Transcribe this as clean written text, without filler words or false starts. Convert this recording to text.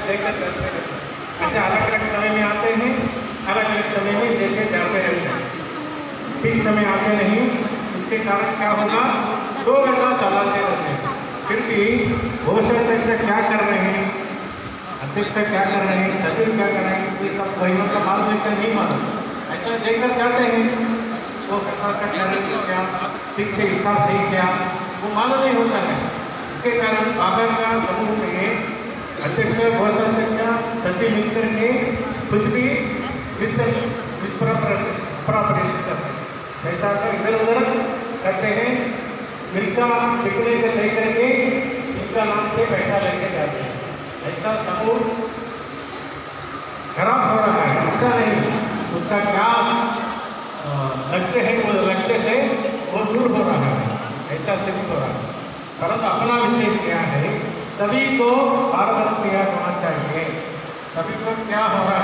लेकर चलते रहते हैं। अच्छा, अलग अलग समय में आते हैं, अलग अलग समय में लेके जाते रहते हैं, ठीक समय आते नहीं। इसके कारण क्या होगा, 2 घंटा चलाते रहते हैं। फिर भी घोषण अध्यक्ष क्या कर रहे हैं, अध्यक्ष क्या कर रहे हैं, सचिव क्या कर रहे हैं, ये सब वहीनों का मालूम है नहीं मालूम। ऐसा देखकर जाते हैं वो क्या ठीक से हिसाब नहीं किया, वो मालूम नहीं होता है। इसके कारण बाबर का समूह में अध्यक्ष घोषणा संख्या सचिव मिलकर के कुछ भी ऐसा कर इधर उधर करते हैं। मिल्का बिकने को लेकर के इनका नाम से पैसा लेके जाते हैं। ऐसा समूह खराब हो रहा है, अच्छा नहीं। उसका क्या लक्ष्य है, वो लक्ष्य से वो दूर हो रहा है, ऐसा स्थिति हो रहा है। परंतु अपना विषय क्या है, सभी को पारदर्शिता होना चाहिए। सभी को क्या हो रहा